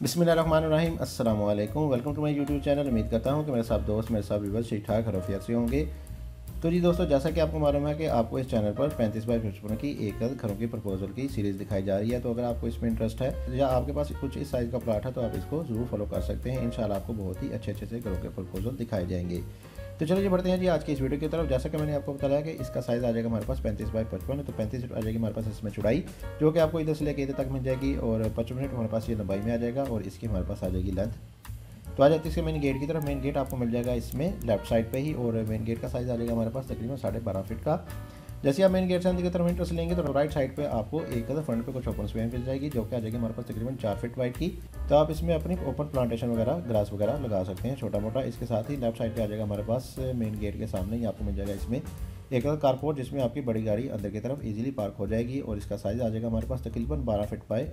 बिस्मिल्लाहिर्रहमानिर्रहीम अस्सलाम वालेकुम। Welcome to my YouTube channel. उम्मीद करता हूँ कि मेरे साथ दोस्त, मेरे साथ व्यूअर्स ठीक ठाक खैरियत से होंगे। तो जी दोस्तों, जैसा कि आपको मालूम है कि आपको इस चैनल पर 35 बाई 55 की एकल घरों की प्रपोजल की सीरीज़ दिखाई जा रही है। तो अगर आपको इसमें इंटरेस्ट है या आपके पास कुछ इस साइज़ का प्लाट है तो आप इसको ज़रूर फॉलो कर सकते हैं। इंशाल्लाह आपको बहुत ही अच्छे अच्छे से घरों के प्रपोजल दिखाए जाएंगे। तो चलिए बढ़ते हैं जी आज की इस वीडियो की तरफ। जैसा कि मैंने आपको बताया कि इसका साइज़ आ जाएगा हमारे पास 35 बाई 55, तो 35 आ जाएगी हमारे पास इसमें चौड़ाई, जो कि आपको इधर से लेकर इधर तक मिल जाएगी, और 55 मिनट हमारे पास ये लंबाई में आ जाएगा, और इसकी हमारे पास आ जाएगी लेंथ। तो आ जाती है इसके मेन गेट की तरफ। मेन गेट आपको मिल जाएगा इसमें लेफ्ट साइड पे ही, और मेन गेट का साइज़ आ जाएगा हमारे पास तकरीबन 12.5 फीट का। जैसे आप मेन गेट से अंदर की तरफ इंटरेस्ट लेंगे तो राइट साइड पे आपको एक फ्रंट पे कुछ ओपन स्पेस मिल जाएगी, जो कि आ जाएगी हमारे पास तकरीबन 4 फीट वाइड की। तो आप इसमें अपनी ओपन प्लांटेशन वगैरह, ग्रास वगैरह लगा सकते हैं छोटा मोटा। इसके साथ ही लेफ्ट साइड पे आ जाएगा हमारे पास मेन गेट के सामने ही आपको मिल जाएगा इसमें एक कारपोर्ट, जिसमें आपकी बड़ी गाड़ी अंदर की तरफ इजीली पार्क हो जाएगी, और इसका साइज़ आ जाएगा हमारे पास तकरीबन 12 feet by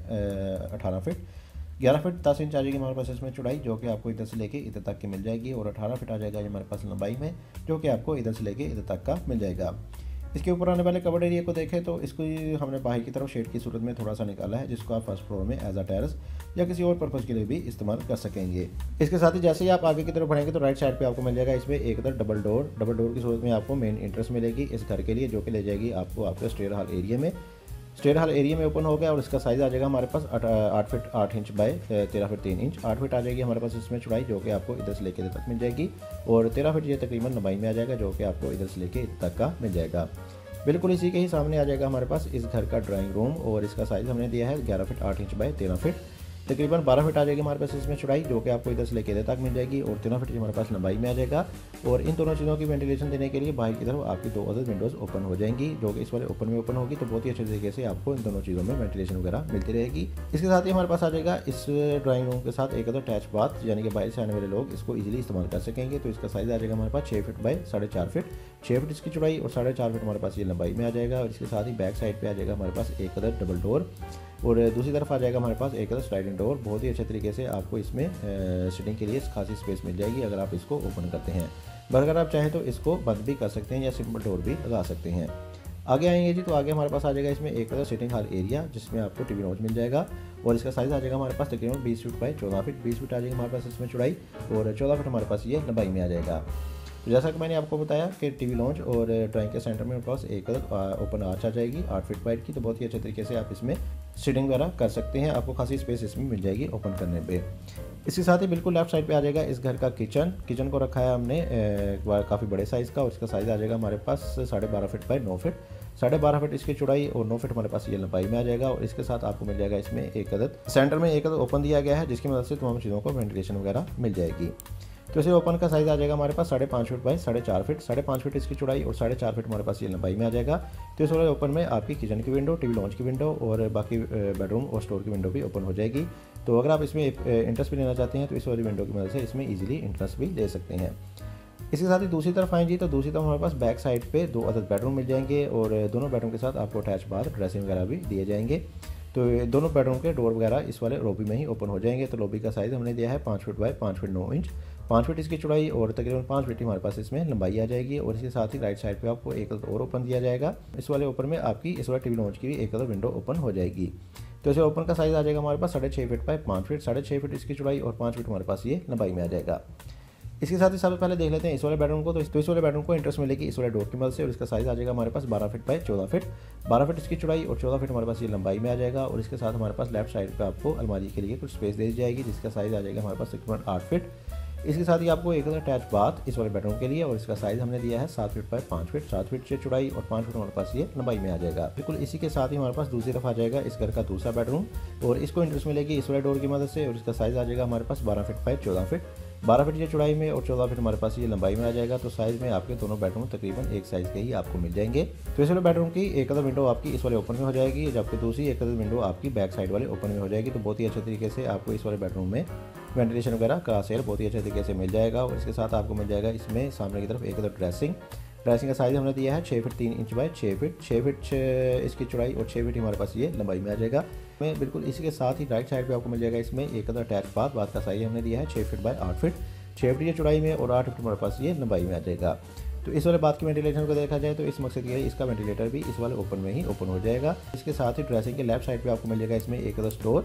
18 feet, 11 feet 10 inch आ जाएगी हमारे पास इसमें चौड़ाई, जो कि आपको इधर से लेके इधर तक की मिल जाएगी, और 18 फीट आ जाएगा हमारे पास लंबाई में, जो कि आपको इधर से लेके इधर तक का मिल जाएगा। इसके ऊपर आने वाले कवर्ड एरिया को देखें तो इसको हमने बाहर की तरफ शेड की सूरत में थोड़ा सा निकाला है, जिसको आप फर्स्ट फ्लोर में एज अ टेरेस या किसी और पर्पज़ के लिए भी इस्तेमाल कर सकेंगे। इसके साथ ही जैसे ही आप आगे की तरफ बढ़ेंगे तो राइट साइड पे आपको मिल जाएगा इसमें एक डबल डोर की सूरत में आपको मेन एंट्रेंस मिलेगी इस घर के लिए, जो कि ले जाएगी आपको आपके स्टेयर हॉल एरिया में। स्टेयर हॉल एरिया में ओपन हो गया, और इसका साइज़ आ जाएगा हमारे पास 8 feet 8 inch by 13 feet 3 inch. 8 feet आ जाएगी हमारे पास इसमें चौड़ाई, जो कि आपको इधर से लेकर इधर तक मिल जाएगी, और 13 फीट ये तकरीबन लंबाई में आ जाएगा, जो कि आपको इधर से लेकर इधर तक का मिल जाएगा। बिल्कुल इसी के ही सामने आ जाएगा हमारे पास इस घर का ड्राइंग रूम, और इसका साइज़ हमने दिया है 11 फीट 8 इंच बाय 13 फीट, तकरीबन 12 फीट आ जाएगी हमारे पास इसमें चौड़ाई, जो कि आपको इधर से लेकर इधर तक मिल जाएगी, और 13 फीट हमारे पास लंबाई में आ जाएगा। और इन दोनों चीज़ों की वेंटिलेशन देने के लिए बाहर की तरफ आपकी 2 अदर विंडोज़ ओपन हो जाएंगी, जो कि इस वाले ओपन में ओपन होगी, तो बहुत ही अच्छे तरीके से आपको इन दोनों चीज़ों में वेंटिलेशन वगैरह मिलती रहेगी। इसके साथ ही हमारे पास आ जाएगा इस ड्राइंग रूम के साथ एक अदर अटैच बाथ, यानी कि बाहर से आने वाले लोग इसको ईजिली इस्तेमाल कर सकेंगे। तो इसका साइज़ आ जाएगा हमारे पास 6 फीट बाय 4.5 फीट, 6 फीट इसकी चौड़ाई और 4.5 फीट हमारे पास ये लंबाई में आ जाएगा। और इसके साथ ही बैक साइड पे आ जाएगा हमारे पास एक अदर डबल डोर, और दूसरी तरफ आ जाएगा हमारे पास एक अदर स्लाइडिंग डोर। बहुत ही अच्छे तरीके से आपको इसमें सिटिंग के लिए खासी स्पेस मिल जाएगी अगर आप इसको ओपन करते हैं। पर अगर आप चाहें तो इसको बंद भी कर सकते हैं या सिंपल डोर भी लगा सकते हैं। आगे आएंगे जी, तो आगे हमारे पास आ जाएगा इसमें एक अदर सिटिंग हॉल एरिया, जिसमें आपको टीवी लॉन्च मिल जाएगा, और इसका साइज़ आ जाएगा हमारे पास तकरीबन 20 फीट बाय 14 फीट, 20 फीट आ जाएगी हमारे पास इसमें चौड़ाई, और 14 फीट हमारे पास ये लंबाई में आ जाएगा। तो जैसा कि मैंने आपको बताया कि टीवी लॉन्च और ड्राइंग के सेंटर में हमारे पास एक ओपन आर्च आ जाएगी 8 फीट वाइड की, तो बहुत ही अच्छे तरीके से आप इसमें सीटिंग वगैरह कर सकते हैं। आपको खासी स्पेस इसमें मिल जाएगी ओपन करने पे। इसके साथ ही बिल्कुल लेफ्ट साइड पे आ जाएगा इस घर का किचन को रखा है हमने काफ़ी बड़े साइज़ का, और इसका साइज़ आ जाएगा हमारे पास 12.5 फीट बाय 9 फीट, 12.5 फीट इसकी चौड़ाई और 9 फीट हमारे पास ये लंबाई में आ जाएगा। और इसके साथ आपको मिल जाएगा इसमें एक अदद सेंटर में एक अदद ओपन दिया गया है, जिसकी मदद से तमाम चीज़ों को वेंटिलेशन वगैरह मिल जाएगी। तो इसे ओपन का साइज़ आ जाएगा हमारे पास 5.5 फीट बाय 4.5 फीट, 5.5 फीट इसकी चौड़ाई और 4.5 फीट हमारे पास ये लंबाई में आ जाएगा। तो इस वाले ओपन में आपकी किचन की विंडो, टीवी लॉन्च की विंडो और बाकी बेडरूम और स्टोर की विंडो भी ओपन हो जाएगी। तो अगर आप इसमें इंटरेस्ट भी लेना चाहते हैं तो इस वाली विंडो की मदद से इसमें ईजिली इंटरेस्ट भी ले सकते हैं। इसके साथ ही दूसरी तरफ आएंगे तो दूसरी तरफ हमारे पास बैक साइड पे 2 अदर बेडरूम मिल जाएंगे, और दोनों बेडरूम के साथ आपको अटैच बाथ, ड्रेसिंग वगैरह भी दिए जाएंगे। तो दोनों बेडरूम के डोर वगैरह इस वाले लॉबी में ही ओपन हो जाएंगे। तो लॉबी का साइज़ हमने दिया है 5 feet by 5 feet 9 inch, 5 feet इसकी चौड़ाई और तकरीबन 5 फीट हमारे पास इसमें लंबाई आ जाएगी। और इसके साथ ही राइट साइड पे आपको एक और ओपन दिया जाएगा। इस वाले ओपन में आपकी इस वाले टीवी लॉन्च की भी एक अदर विंडो ओपन हो जाएगी। तो इसे ओपन का साइज़ आ जाएगा हमारे पास 6.5 फीट बाय 5 फीट, 6.5 फीट इसकी चौड़ाई और 5 फीट हमारे पास ये लंबाई में आ जाएगा। इसके साथ ही सबसे पहले देख लेते हैं इस वाले बेडरूम को। तो इस वाले बेडरूम को इंटरेस्ट मिलेगी इस वाले डोर की मदद से, और इसका साइज़ आ जाएगा हमारे पास 12 फीट बाय 14 फीट, 12 फीट इसकी चौड़ाई और 14 फीट हमारे पास ये लंबाई में आ जाएगा। और इसके साथ हमारे पास लेफ्ट साइड पे आपको अलमारी के लिए कुछ स्पेस दी जाएगी, जिसका साइज़ आ जाएगा हमारे पास तकरीबन 8 फीट। इसके साथ ही आपको एक अटैच बाथ इस वाले बेडरूम के लिए, और इसका साइज़ हमने दिया है 7 फीट बाय 5 फीट, 7 फीट से चौड़ाई और 5 फीट हमारे पास ये लंबाई में आ जाएगा। बिल्कुल इसी के साथ ही हमारे पास दूसरी तरफ आ जाएगा इस घर का दूसरा बेडरूम, और इसको इंटरेस्ट मिलेगी इस वाले डोर की मदद से, और इसका साइज़ आ जाएगा हमारे पास 12 फीट बाय 14 फीट, 12 फीट ये चौड़ाई में और 14 फीट हमारे पास ये लंबाई में आ जाएगा। तो साइज़ में आपके दोनों बेडरूम तकरीबन एक साइज़ के ही आपको मिल जाएंगे। तो इस वाले बेडरूम की एक अदर विंडो आपकी इस वाले ओपन में हो जाएगी, जबकि दूसरी एक अदर विंडो आपकी बैक साइड वाले ओपन में हो जाएगी। तो बहुत ही अच्छे तरीके से आपको इस वाले बेडरूम में वेंटिलेशन वगैरह का सेल बहुत ही अच्छे तरीके से मिल जाएगा। और इसके साथ आपको मिल जाएगा इसमें सामने की तरफ एक अदर ड्रेसिंग का साइज़ हमने दिया है 6 feet 3 inch by 6 feet, 6 feet इसकी चौड़ाई और 6 फीट हमारे पास ये लंबाई में आ जाएगा। में बिल्कुल इसी के साथ ही राइट साइड पे आपको मिल जाएगा इसमें एक अदर अटैच बाथ का साइज़ हमने दिया है 6 फीट बाय 8 फीट, 6 फीट ये चौड़ाई में और 8 फीट हमारे पास ये लंबाई में आ जाएगा। तो इस वाले बात की वेंटिलेशन को देखा जाए तो इस मकसद के लिए इसका वेंटिलेटर भी इस वाले ओपन में ही ओपन हो जाएगा। इसके साथ ही ड्रेसिंग के लेफ्ट साइड पे आपको मिल जाएगा इसमें एक अदर स्टोर,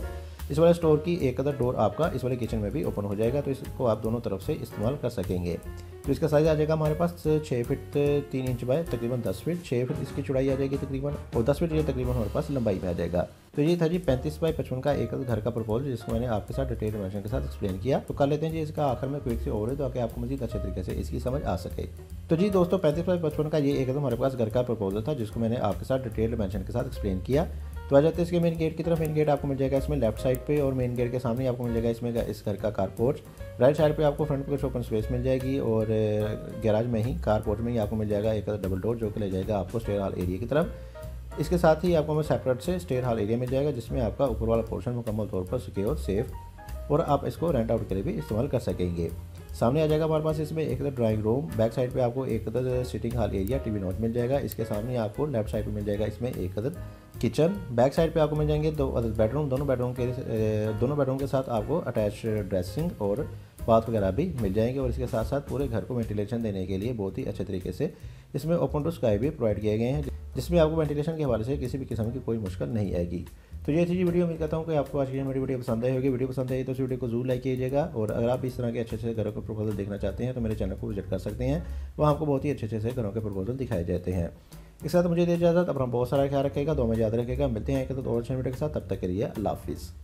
इस वाले स्टोर की एक अदर डोर आपका इस वाले किचन में भी ओपन हो जाएगा, तो इसको आप दोनों तरफ से इस्तेमाल कर सकेंगे। तो इसका साइज़ आ जाएगा हमारे पास 6 फीट 3 इंच बाय तकरीबन 10 फीट, 6 फीट इसकी चौड़ाई आ जाएगी तकरीबन, और 10 फीट ये तकरीबन हमारे पास लंबाई में आ जाएगा। तो ये था जी 35 बाय 55 का एक घर का प्रपोजल, जिसको मैंने आपके साथ डिटेल डायमेंशन के साथ एक्सप्लेन किया। तो कर लेते हैं जी इसका आखिर में क्विक से ओवरव्यू, ताकि आपको मजीद अच्छे तरीके से इसकी समझ आ सके। तो जी दोस्तों 35 बाय 55 का ये एकदम हमारे पास घर का प्रपोजल था, जिसको मैंने आपके साथ डिटेल डायमेंशन के साथ एक्सप्लेन किया। तो आ जाते हैं इसके मेन गेट की तरफ। मेन गेट आपको मिल जाएगा इसमें लेफ्ट साइड पे, और मेन गेट के सामने आपको मिल जाएगा इसमें इस घर का कार पोर्च। राइट साइड पे आपको फ्रंट पे कुछ ओपन स्पेस मिल जाएगी, और गैराज में ही कार पोर्च में ही आपको मिल जाएगा एक डबल डोर, जो कि ले जाएगा आपको स्टेयर हॉल एरिया की तरफ। इसके साथ ही आपको हमें सेपरेट से स्टेयर हॉल एरिया मिल जाएगा, जिसमें आपका ऊपर वाला पोर्शन मुकम्मल तौर पर सिक्योर, सेफ, और आप इसको रेंट आउट के लिए भी इस्तेमाल कर सकेंगे। सामने आ जाएगा हमारे पास इसमें एक ड्राइंग रूम, बैक साइड पे आपको एक सिटिंग हॉल एरिया, टीवी नॉट मिल जाएगा। इसके सामने आपको लेफ्ट साइड पे मिल जाएगा इसमें एक किचन। बैक साइड पे आपको मिल जाएंगे 2 बेडरूम, दोनों बेडरूम के साथ आपको अटैच ड्रेसिंग और बाथ वगैरह भी मिल जाएंगे। और इसके साथ साथ पूरे घर को वेंटिलेशन देने के लिए बहुत ही अच्छे तरीके से इसमें ओपन टू स्काई भी प्रोवाइड किए गए हैं, जिसमें आपको वेंटिलेशन के हवाले से किसी भी किस्म की कोई मुश्किल नहीं आएगी। तो ये थी जी वीडियो। उम्मीद करता हूँ कि आपको आज की मेरी वीडियो पसंद आई होगी। वीडियो पसंद आई तो इस वीडियो को जरूर लाइक कीजिएगा, और अगर आप इस तरह के अच्छे अच्छे घरों के प्रपोजल देखना चाहते हैं तो मेरे चैनल को विजिट कर सकते हैं। वहाँ आपको बहुत ही अच्छे अच्छे से घरों के प्रपोजल दिखाए जाते हैं। इसके साथ मुझे दे इजाज़त, अपना बहुत सारा ख्याल रखेगा, दो में याद रखेगा। मिलते हैं एक और अच्छे वीडियो के साथ, तब तक के लिए अल्लाह हाफिज़।